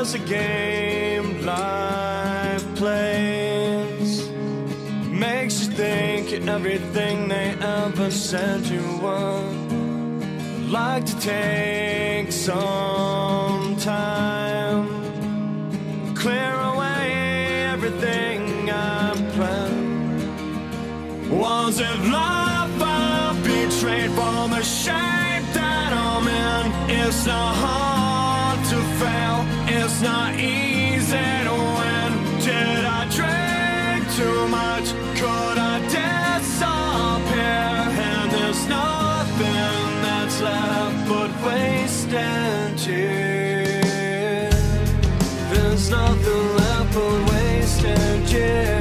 is a game life plays. Makes you think everything they ever said you were. Like to take some time, clear away everything I've planned. Was it love I betrayed for the shape that I'm in? It's not hard to fail, it's not easy to win. Did I drink too much? Could I disappear? And there's nothing that's left but wasted tears. There's nothing left but wasted years.